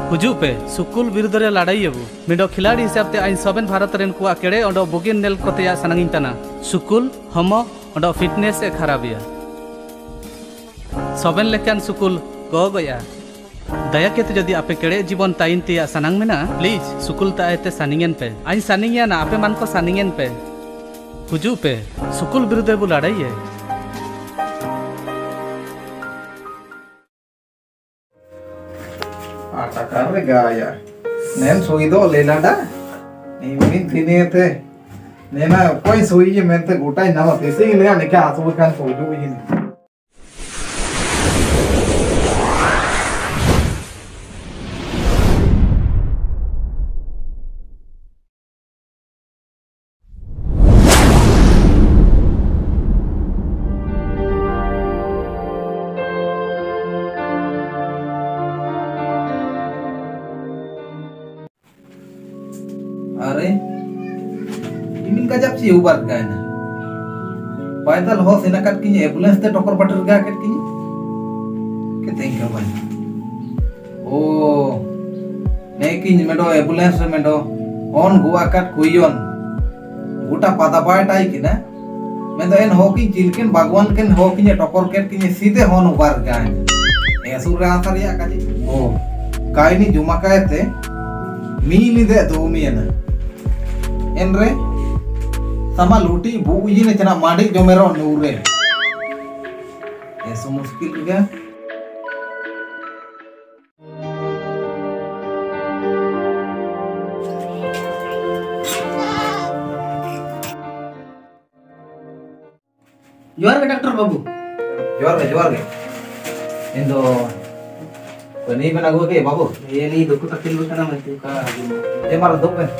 हुजू पे सुकुल विरुद्ध रे लड़ाई अबू मिडो खिलाड़ी हिसाब ते आइन सबेन भारत रेन को केड़े ओडो बोगिन नेल कोते या सनांगिन तना सुकुल हमो ओडो फिटनेस ए खराबिया सबेन लेकान सुकुल गो गया दया के जदि आपे केड़े जीवन ताइन ते सनांग मेना प्लीज सुकुल ताएते सनिंगन पे आइन सनिंगिया ना आपे मन को सनिंगन पे हुजू पे सुकुल विरुद्ध बु लड़ाई है आटा gaya nen suido lelada ini tini te nena koi sui je mente gutai nama tesi ini ane kya asu kan suido ini अरे इमिन गजब सी उबार गायना पैदल हो सेना कट किनी एम्बुलेंस ते टोकर बटर गा कट किनी केते का भाई ओ ने किनी मेडो एम्बुलेंस रे मेडो ऑन गुआ कट कुयन गुटा पादा बायटाई किना मैं तो एन हो की चिलकेन भगवान केन हो किनी टोकर कट किनी सीधे होन उबार गायना एसुर आंसर या काजी ओ काइनी जुमा कायते मीनी दे दोमियना एनरे sama luti bu uji ne cina madik jomero nure eso muskil juga juar ke dokter babu juar ke indo ini bena gua ke babu ini duku takil bukan nama itu ka malah duk kan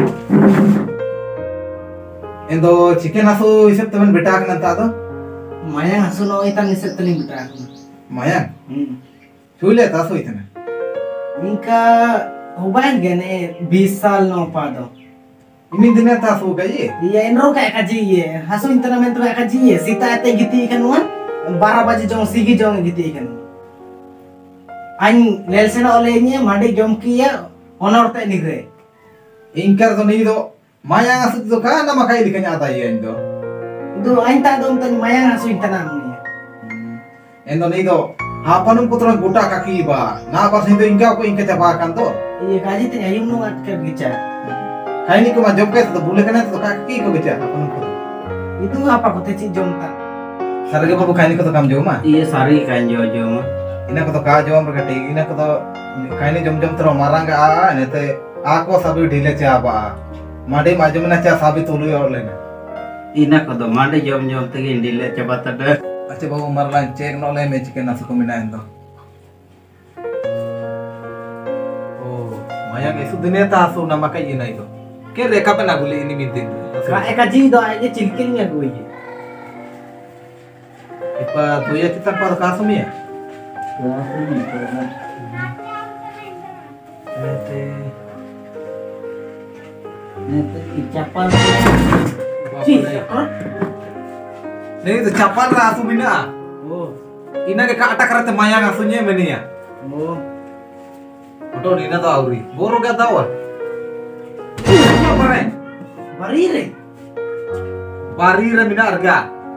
इन्दो चिकन आसु इसेप तमन बेटा के नता तो माया आसु नो इतन इसेप तनी बेटा माया छुले तासु इतने इनका होबान गने 20 साल नो पादो इमिन दिने तासु गई ये इनरो का काजी ये हासु इंतना में तो काजी ये सीता ते गिती कनुआ 12 बजे जों सीगी जों गिती कनु आइन लेलसेना ओलेनी माडी जों किया ओनरते निगरे इनकर तो नहीं दो माया आसु तो का ना मकाई लिखने आता है इन्दो दो आइन ता दो तन माया आसु इंतना हमने इन्दो नहीं दो हापनुम पुत्र गुटा काकी बा ना पास इन्दो इनका को इनके चबा कान तो ये काजी ते आयुम नो अट कर गिचा काई नहीं को मा जब के तो बुले कने तो काकी को गिचा हापनुम को itu apa ko te ci jomta sarge babu kaini ko to kam joma iya sari kan joma ina ko to ka jom rakati ina ko to kaini jom tro maranga a ne te ako sabi dhile cha ba माडे माजमना चा साबित होलु और लेना इना को दो माडे जम ते इंडिले चबा तड अच्छा बाबू मरला चेक नो ले में चिकन नासु को मिना इंदो ओ माया के सुदिने ता आसु नमा का ये नहीं दो के रेखा पे ना गुले इनी मिदिन का एका जी दो आजे चिलकिन में गोई इपा दोया चितन पर का सुमिया चप्पल नहीं तो चप्पल रा आसु मिना ओ इना के काटा करते माया ना सुnye मनिया ओ फोटो नीना तो आउरी बोरो का दावा बारे बारी रे मिना अर्गा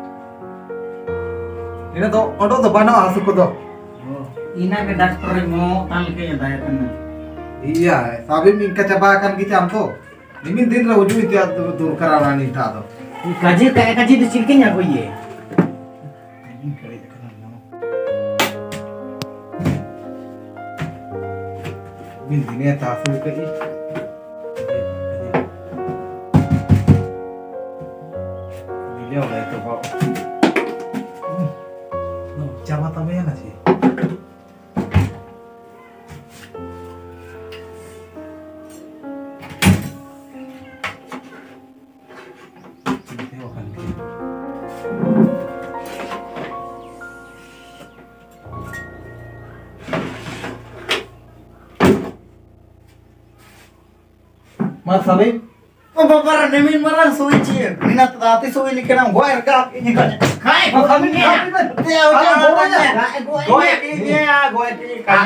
इना तो ऑटो तो बना आसु को तो इना के डॉक्टर मो ताल के दाया करना iya sabi min kecabakan gitu am to nimin din ra uju itu tur kararani ta to kaji kayak kaji di cilkin ya gue ye min dine ta su ke i video la itu ba no chama también así Mas sabi? Oh, babar nemin marang suwi cie. Nina tati suwi likenam gua erga ini kan. Kai, gua kami ni. Dia udah gua ini. Gua ini kanya.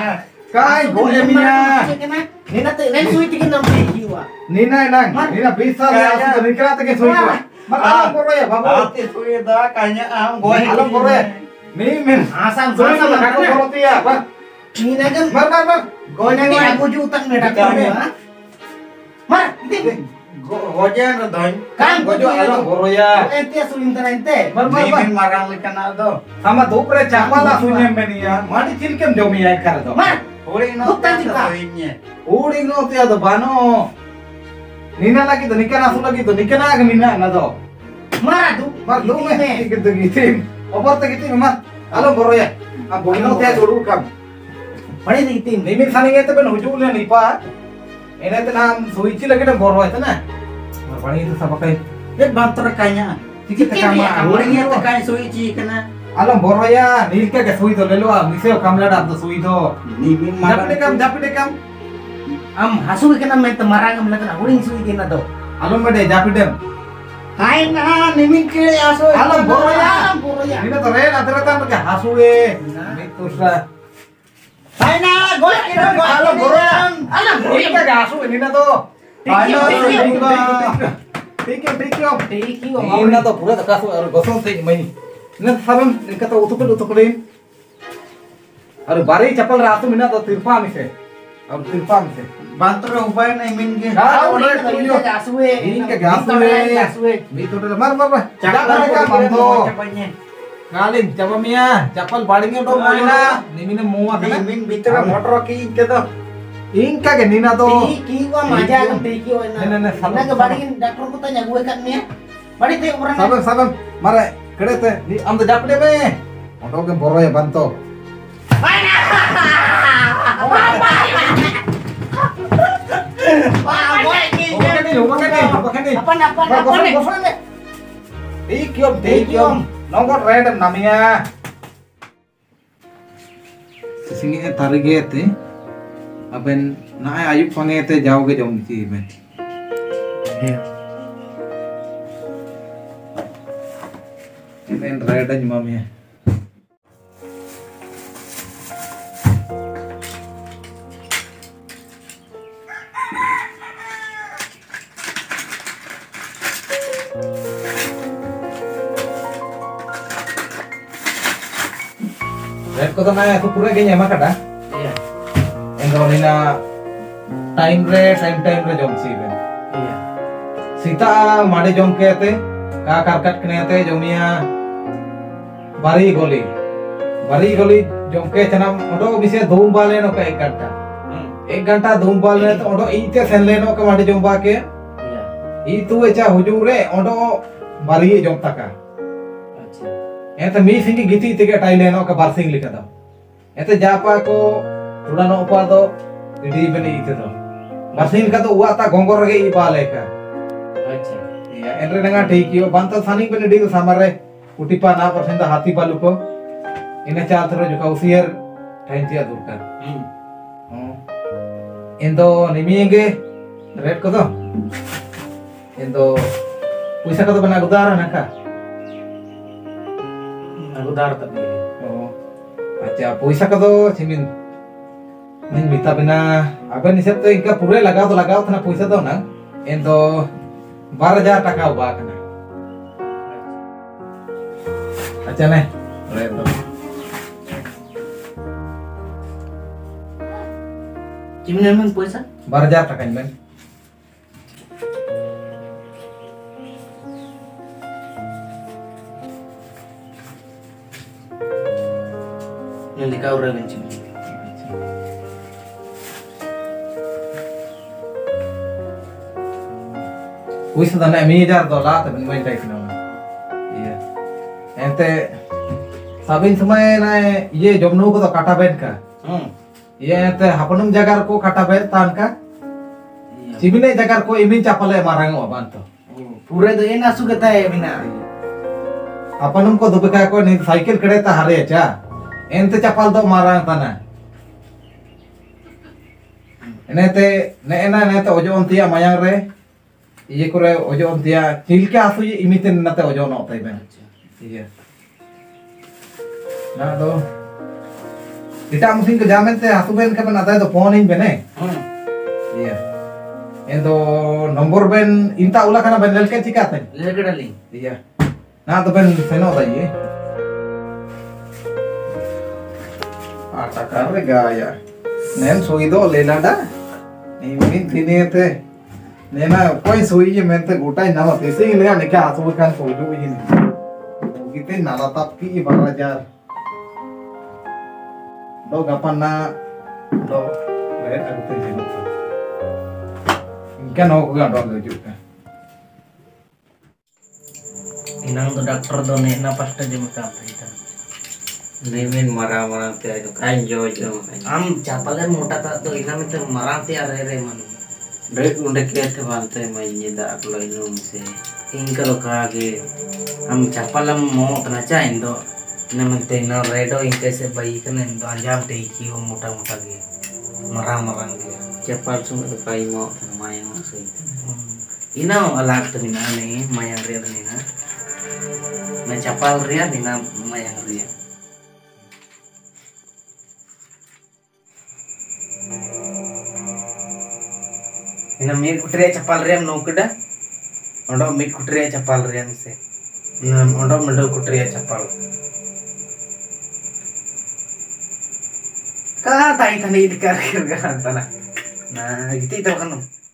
Kai goya minya. Nina te len sui tikin nam teki wa. Nina nang, Nina bisa ya asu nikra tege sui ko. Mar alam boro ya babu. Ate suy da kanya am goy. Alam boro ya. Ni min. Asam Sui sama ko kako boro tia, bar. Nina kan Mar. gonya ni aku jutan beda kan. Mar, ini Goja na doy. kan Gojo alam boro ya. ente asu intana ente. Mar Ni mar. min marang likana do. Sama dupre chapala sunya menia. Madi chilkem jomi ya kar do. Mar, Uri no Hutan juga. doynya. Uri no tia do bano. Nina lagi do nikana asu lagi do nikana ag mina na do. mar tu. Mar do me gitu gitu. Opor te gitu mar. Alam boro ya. Abu no tia dulu kam. Mari dikitin. Nimin saninge te ben hujul ne nipa. Ene te nam suici lagi na boro itu na. Mar pani itu sama kai. Dia banter kanya. Dikit te kama. Uri nya te kanya suy ci kana. Alam boro ya. Nilke ke sui do lelo a miseo kamla da do sui do. Ni min marang. Japide kam. Am hasu ke nam mente marang am lakan uring sui kena do. Alam bade japidem. Hai na ni min ke aso. Alam boro ya. Alam boro ya. Ini to ren atratan ke hasue. Mitusra. Hai na goy kira goy. Alam boro ya. Alam boro Ini ya. ke hasu ini na to. Tikio, tikio. Tikio. Teki wa. Ini na to pura ta kasu gosong te mai. Ini sabem ini kata utukulin. Aduh bari chapal rasu mina to tirpa mise. Aduh tirpa mise. Banter upay na min ke. Ah, Tahu udah, ni tuyo. kita gasue. Ini ke gasue. Gasue. Itu udah mar. Caklar Jangan ko bantu. capanya. Ngalin coba mia. Chapal baringnya do moina. Nimine muwa Ni kana. min bitra motor ki ke do. Ingka ke nina to. Teki wa maja kan teki wa na. Nene, salam. Nina ke baringin dakter ku tanya gue kan ni. Bari te orang. Sabem mare kedete ni am to japde me. Ondo ke boro ya banto. Wah, gue ni. Oke nih. Apa ni? Gosong nih. Tikiom. Nongkot random namanya. Sini target aben nae ayub pangete jaoge jom ci ben. Ini reda nyumamnya. Red ko to na aku pura genya makada. Iya. Engkau nina time re jom ci ben. Iya. Sita made jom ke te ka karkat kene te jomia bari goli jom ke chana odo bise धूम बाले no का 1 घंटा धूम बाले तो ओडो इते सेन लेनो का मade jom ba ke Iya. itu echa hujure odo bari jom taka Acha. eta mi singi giti tege tai leno ka barsing likha do eta japa ko rudano upa do idi beni ite do barsing ka do uwa ta gongor ge ibale ka Acha. ya enre nanga thikio bantal saning beni di samare utipa na persen hati balu ko ina chal thro jo ka usier thaintia durkar indo nimiyenge red ko do indo puisa ka do bana gudara naka Aku dar tapi. oh acha puisa ka do chimin nin mita bina aben isep to inka pure lagao thana puisa do na indo 12,000 টাকা uba kana acha ne red do Cimin emang puasa? 12,000 টাকা ben Yang di kau reven cimin. puisa da na $1,000 ta ben main tai kana iya ente sabin samay na ye jomnu ko to kata ben ka iya ente hapanum jagar ko kata ben tan ka Iya. cibine jagar ko imin chapale marang o banto Pura itu enak suka tay bina. hapanum ko dubeka ko ni cycle kede ta hare cha ente chapal do marang tana enete nete ojo ontia mayang re iye kore ojo ontia chilke asu imiten nate ojo no tai ben iya na do Kita mesti ke jamin teh hasu ben kapan ada itu phone in bene. Iya. Itu nomor ben inta ulah kana ben lelke cika teh. Lelke dali. Iya. Nah to ben seno tadi. Ata karre gaya. Nen suido lelada. Ini tini teh. Nena koi sui je mente gotai nama tesi ini kan nikah hasu kan soju ini. Kita nala tapi barajar. Do gapan na do red aku teh jenok. Ikan aku gak do juga. Inang to dokter do ne na pasta jam ka kita. Nemin marah-marah te itu kanjo jo. Am chapalan mota ta to ina mit marang te are man. Dek unde kete bante mainnya dak lo inum se. Ingka lo kage am chapalam mo tana cha indo. Namante na redo ingka se bai kan indo anjam te ki o mota mota ge. Marang ge. Cepat semua tu kai mau main masuk. Ina alak to mina ne mayang ria ni na. Na chapal ria ni na mayang ria. Ina mir kutre chapal ria no kada. Ondo mit kutre chapal ria se. Na ondo medo kutre chapal. Ka tai tani dikar kir ga tana. Nah, gitu itu kan.